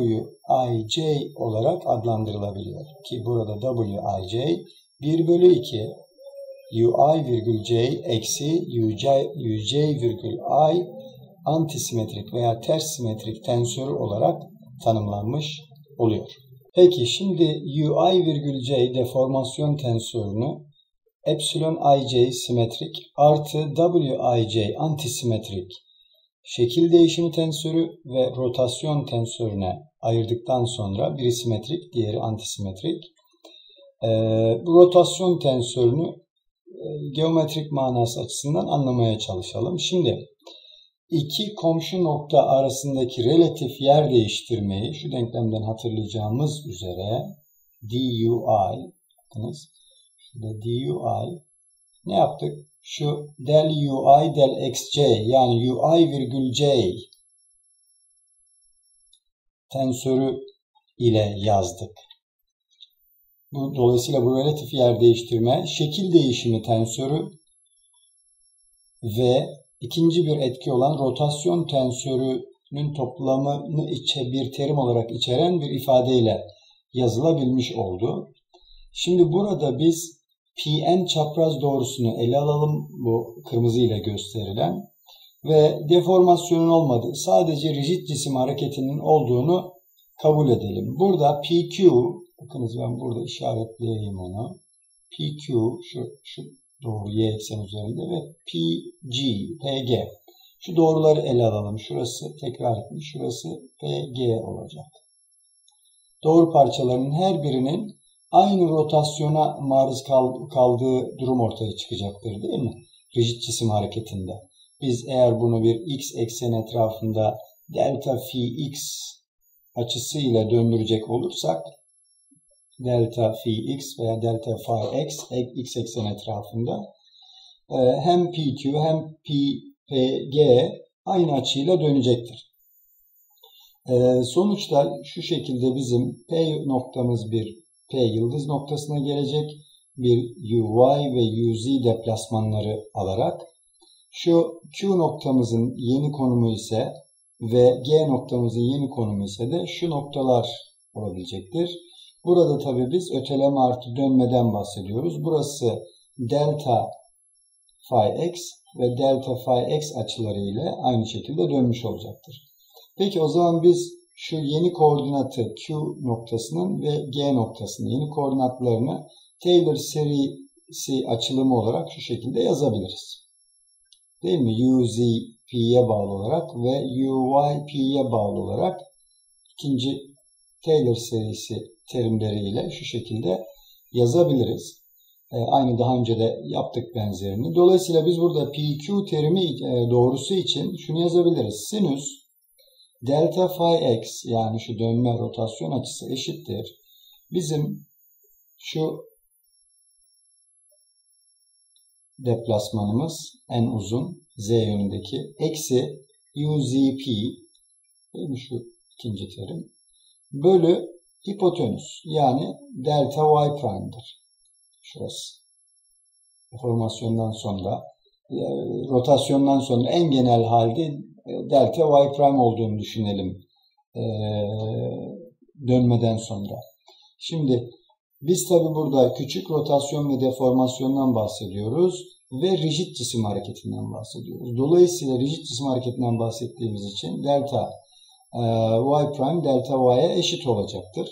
wij olarak adlandırılabiliyor. Ki burada wij bir bölü iki ui virgül j eksi uj, uj virgül i antisimetrik veya ters simetrik tensörü olarak tanımlanmış oluyor. Peki şimdi U I virgül C deformasyon tensörünü epsilon ij simetrik artı W ij antisimetrik şekil değişimi tensörü ve rotasyon tensörüne ayırdıktan sonra biri simetrik, diğeri antisimetrik. Ee, bu rotasyon tensörünü e, geometrik manası açısından anlamaya çalışalım. Şimdi iki komşu nokta arasındaki relatif yer değiştirmeyi şu denklemden hatırlayacağımız üzere dui, bakınız şurada dui ne yaptık? Şu del ui del xc yani ui virgül c tensörü ile yazdık. Bu, dolayısıyla bu relatif yer değiştirme şekil değişimi tensörü ve ikinci bir etki olan rotasyon tensörünün toplamını içe bir terim olarak içeren bir ifadeyle yazılabilmiş oldu. Şimdi burada biz Pn çapraz doğrusunu ele alalım, bu kırmızı ile gösterilen ve deformasyonun olmadığı, sadece rigid cisim hareketinin olduğunu kabul edelim. Burada P Q, bakınız ben burada işaretleyeyim onu. P Q şu, şu doğru y eksen üzerinde ve P G, P G. Şu doğruları ele alalım. Şurası tekrar etmiş, şurası P G olacak. Doğru parçaların her birinin aynı rotasyona maruz kaldığı durum ortaya çıkacaktır, değil mi? Rigid cisim hareketinde. Biz eğer bunu bir x eksen etrafında delta phi x açısı ile döndürecek olursak, delta phi x veya delta phi x x eksen etrafında hem P Q hem P G aynı açıyla dönecektir. Sonuçta şu şekilde bizim P noktamız bir P yıldız noktasına gelecek, bir U Y ve U Z deplasmanları alarak, şu Q noktamızın yeni konumu ise ve G noktamızın yeni konumu ise de şu noktalar olabilecektir. Burada tabii biz öteleme artı dönmeden bahsediyoruz. Burası delta phi x ve delta phi x açıları ile aynı şekilde dönmüş olacaktır. Peki o zaman biz şu yeni koordinatı Q noktasının ve G noktasının yeni koordinatlarını Taylor serisi açılımı olarak şu şekilde yazabiliriz. Değil mi? U Z P'ye bağlı olarak ve U Y P'ye bağlı olarak ikinci Taylor serisi terimleriyle şu şekilde yazabiliriz. E, aynı daha önce de yaptık benzerini. Dolayısıyla biz burada P Q terimi e, doğrusu için şunu yazabiliriz. Sinüs delta phi x yani şu dönme rotasyon açısı eşittir. Bizim şu deplasmanımız en uzun z yönündeki eksi U Z P değil mi şu ikinci terim bölü hipotenüs yani delta y prime'dir. Şurası. Deformasyondan sonra rotasyondan sonra en genel halde delta y prime olduğunu düşünelim ee, dönmeden sonra. Şimdi biz tabi burada küçük rotasyon ve deformasyondan bahsediyoruz ve rigid cisim hareketinden bahsediyoruz. Dolayısıyla rigid cisim hareketinden bahsettiğimiz için delta e, y prime delta y'ye eşit olacaktır.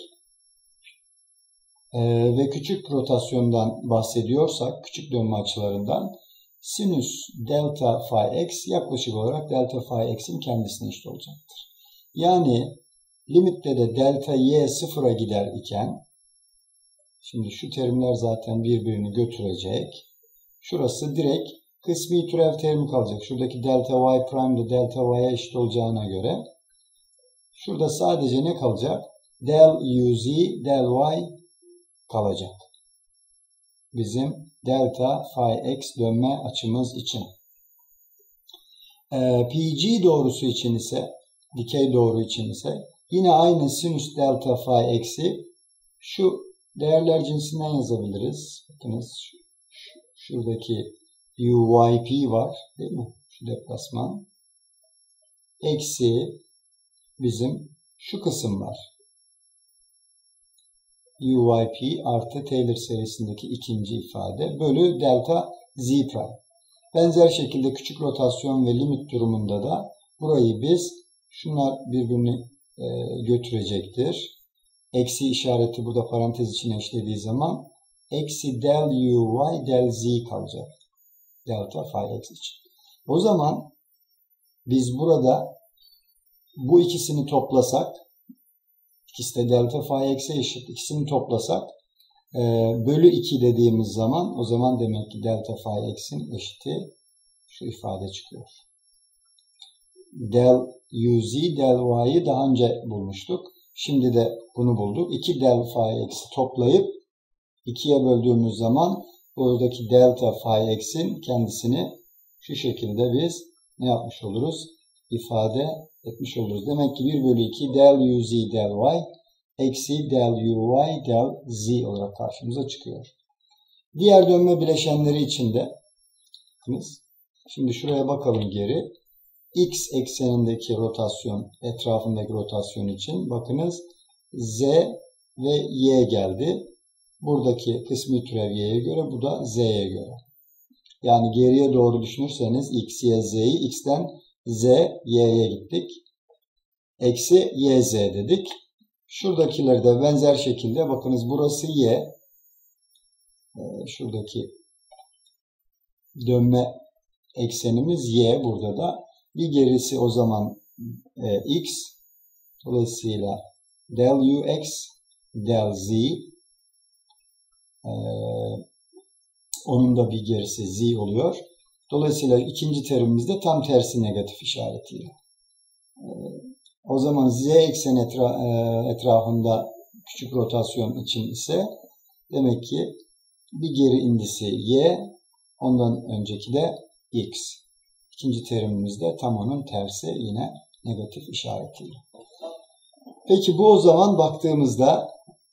E, ve küçük rotasyondan bahsediyorsak, küçük dönme açılarından sinüs delta phi x yaklaşık olarak delta phi x'in kendisine eşit olacaktır. Yani limitte de delta y sıfıra gider iken, şimdi şu terimler zaten birbirini götürecek. Şurası direkt kısmi türev terimi kalacak. Şuradaki delta y prime de delta y'ye eşit olacağına göre şurada sadece ne kalacak? Del U Z del y kalacak. Bizim delta phi x dönme açımız için. Ee, P G doğrusu için ise, dikey doğru için ise yine aynı sinüs delta phi x'i şu değerler cinsinden yazabiliriz. Bakınız şu, şu, şuradaki U Y P var değil mi? Şu deplasman. Eksi bizim şu kısım var. U Y P artı Taylor serisindeki ikinci ifade bölü delta Z prime. Benzer şekilde küçük rotasyon ve limit durumunda da burayı biz şunlar birbirini e, götürecektir. Eksi işareti burada parantez içine eşlediği zaman eksi del uy del z kalacak. Delta phi x için. O zaman biz burada bu ikisini toplasak, ikisi de delta phi x'e eşit, ikisini toplasak e, bölü iki dediğimiz zaman o zaman demek ki delta phi x'in eşiti şu ifade çıkıyor. Del uz del y'yi daha önce bulmuştuk. Şimdi de bunu bulduk. iki del phi x'i toplayıp ikiye böldüğümüz zaman buradaki delta phi x'in kendisini şu şekilde biz ne yapmış oluruz? İfade etmiş oluruz. Demek ki bir bölü iki del uz del y eksi del uy del z olarak karşımıza çıkıyor. Diğer dönme bileşenleri için de şimdi şuraya bakalım geri. X eksenindeki rotasyon, etrafındaki rotasyon için bakınız Z ve Y geldi. Buradaki kısmi türev Y'ye göre, bu da Z'ye göre. Yani geriye doğru düşünürseniz X, Y, Z'yi X'ten Z, Y'ye gittik. Eksi Y, Z dedik. Şuradakileri de benzer şekilde bakınız burası Y. Şuradaki dönme eksenimiz Y burada da. Bir gerisi o zaman e, X. Dolayısıyla del ux del z. E, onun da bir gerisi z oluyor. Dolayısıyla ikinci terimimizde tam tersi negatif işaretiyle. E, o zaman z eksen etra, e, etrafında küçük rotasyon için ise demek ki bir geri indisi y, ondan önceki de x. İkinci terimimizde tam onun tersi, yine negatif işaretiyle. Peki bu o zaman baktığımızda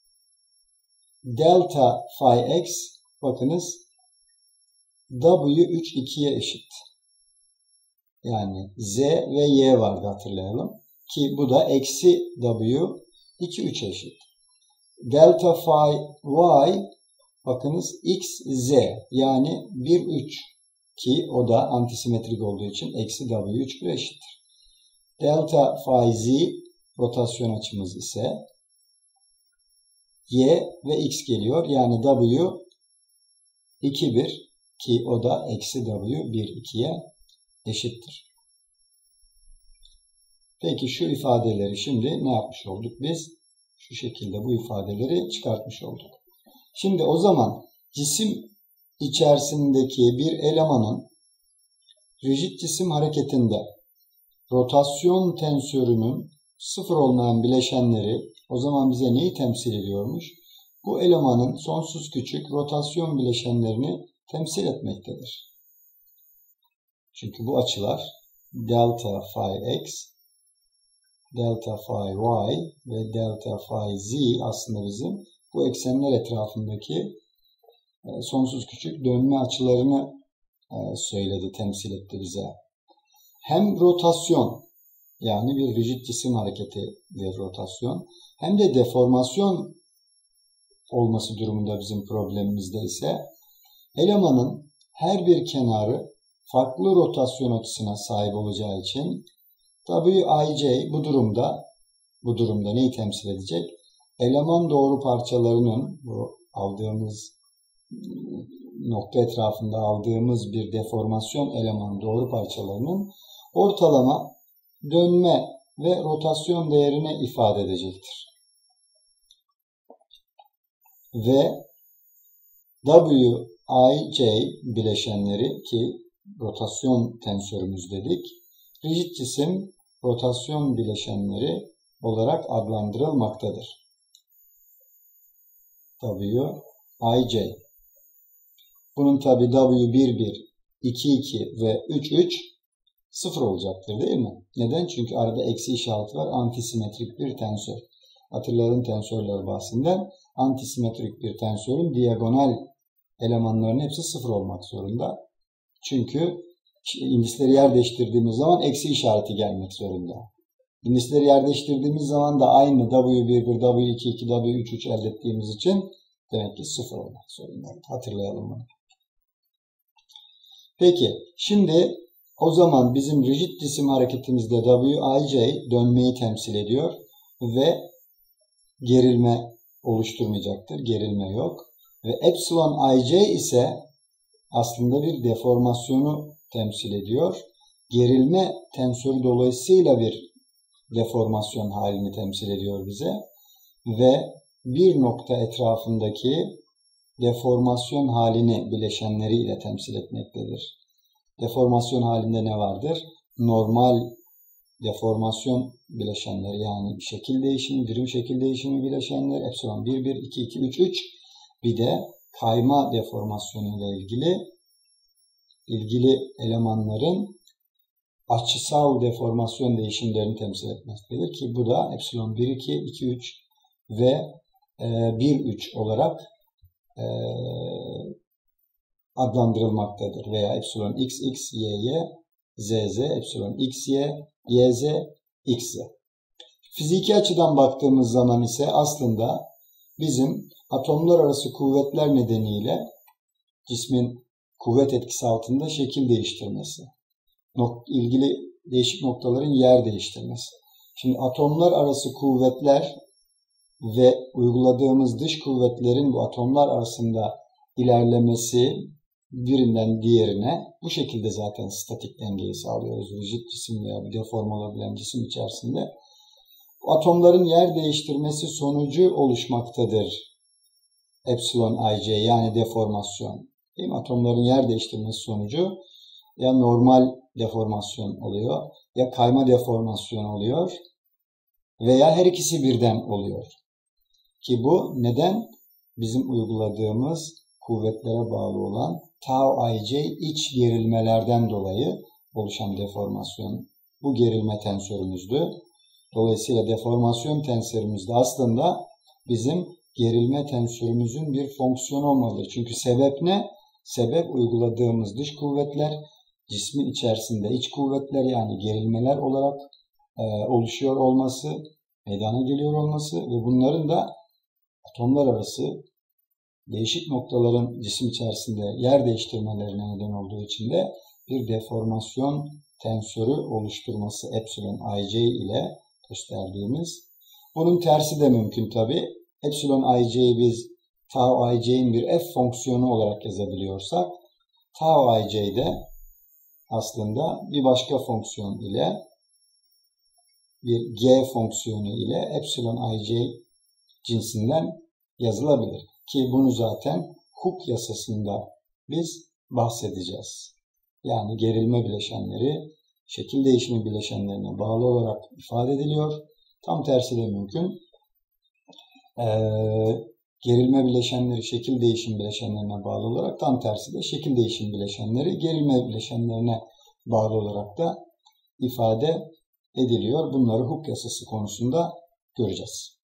delta phi x bakınız w üç ikiye eşit. Yani z ve y vardı hatırlayalım. Ki bu da eksi w iki üç eşit. Delta phi y bakınız x z yani bir üç. Ki o da antisimetrik olduğu için eksi w üç bir eşittir. Delta phi z rotasyon açımız ise y ve x geliyor. Yani w iki bir ki o da eksi w bir ikiye eşittir. Peki şu ifadeleri şimdi ne yapmış olduk biz? Şu şekilde bu ifadeleri çıkartmış olduk. Şimdi o zaman cisim içerisindeki bir elemanın rigid cisim hareketinde rotasyon tensörünün sıfır olmayan bileşenleri o zaman bize neyi temsil ediyormuş? Bu elemanın sonsuz küçük rotasyon bileşenlerini temsil etmektedir. Çünkü bu açılar delta phi x, delta phi y ve delta phi z aslında bizim bu eksenler etrafındaki sonsuz küçük dönme açılarını söyledi, temsil etti bize. Hem rotasyon, yani bir rigid cisim hareketi bir rotasyon, hem de deformasyon olması durumunda bizim problemimizde ise elemanın her bir kenarı farklı rotasyon açısına sahip olacağı için wij bu durumda bu durumda neyi temsil edecek? Eleman doğru parçalarının, bu aldığımız nokta etrafında aldığımız bir deformasyon eleman doğru parçalarının ortalama dönme ve rotasyon değerini ifade edecektir. Ve wij bileşenleri ki rotasyon tensörümüz dedik, rigid cisim rotasyon bileşenleri olarak adlandırılmaktadır. wij. Bunun tabi w bir bir, iki iki ve üç üç sıfır olacaktır değil mi? Neden? Çünkü arada eksi işareti var. Antisimetrik bir tensör. Hatırlayalım tensörler bahsinden. Antisimetrik bir tensörün diagonal elemanların hepsi sıfır olmak zorunda. Çünkü indisleri yer değiştirdiğimiz zaman eksi işareti gelmek zorunda. İndisleri yer değiştirdiğimiz zaman da aynı w bir bir, w iki iki, w üç üç elde ettiğimiz için demek ki sıfır olmak zorunda. Hatırlayalım bunu. Peki, şimdi o zaman bizim rigid cisim hareketimizde wij dönmeyi temsil ediyor. ve gerilme oluşturmayacaktır. Gerilme yok. Ve epsilon ij ise aslında bir deformasyonu temsil ediyor. Gerilme tensörü dolayısıyla bir deformasyon halini temsil ediyor bize. Ve bir nokta etrafındaki deformasyon halini bileşenleriyle temsil etmektedir. Deformasyon halinde ne vardır? Normal deformasyon bileşenleri, yani şekil değişimi, birim şekil değişimi bileşenleri epsilon bir, bir, iki, iki, üç, üç. Bir de kayma deformasyonu ile ilgili ilgili elemanların açısal deformasyon değişimlerini temsil etmektedir ki bu da epsilon bir, iki, iki, üç ve bir, üç olarak e, adlandırılmaktadır. Veya epsilon x, x, y, y, z, z, epsilon x, y, y, z, x, z. Fiziki açıdan baktığımız zaman ise aslında bizim atomlar arası kuvvetler nedeniyle cismin kuvvet etkisi altında şekil değiştirmesi, ilgili değişik noktaların yer değiştirmesi. Şimdi atomlar arası kuvvetler ve uyguladığımız dış kuvvetlerin bu atomlar arasında ilerlemesi birinden diğerine bu şekilde zaten statik dengeyi sağlıyoruz. Rigid cisim veya bir deform olabilen cisim içerisinde. Bu atomların yer değiştirmesi sonucu oluşmaktadır epsilon ij, yani deformasyon. Değil mi? Atomların yer değiştirmesi sonucu ya normal deformasyon oluyor ya kayma deformasyon oluyor veya her ikisi birden oluyor. Ki bu neden? Bizim uyguladığımız kuvvetlere bağlı olan tau ij iç gerilmelerden dolayı oluşan deformasyon. Bu gerilme tensörümüzdü. Dolayısıyla deformasyon tensörümüzde aslında bizim gerilme tensörümüzün bir fonksiyonu olmalıdır. Çünkü sebep ne? Sebep uyguladığımız dış kuvvetler cismin içerisinde iç kuvvetler, yani gerilmeler olarak e, oluşuyor olması, meydana geliyor olması ve bunların da atomlar arası değişik noktaların cisim içerisinde yer değiştirmelerine neden olduğu için de bir deformasyon tensörü oluşturması epsilon ij ile gösterdiğimiz. Bunun tersi de mümkün tabi. Epsilon ij'yi biz tau ij'in bir f fonksiyonu olarak yazabiliyorsak, tau ij de aslında bir başka fonksiyon ile, bir g fonksiyonu ile epsilon ij cinsinden yazılabilir. Ki bunu zaten Hooke yasasında biz bahsedeceğiz. Yani gerilme bileşenleri şekil değişimi bileşenlerine bağlı olarak ifade ediliyor. Tam tersi de mümkün. Ee, gerilme bileşenleri şekil değişim bileşenlerine bağlı olarak, tam tersi de şekil değişim bileşenleri gerilme bileşenlerine bağlı olarak da ifade ediliyor. Bunları Hooke yasası konusunda göreceğiz.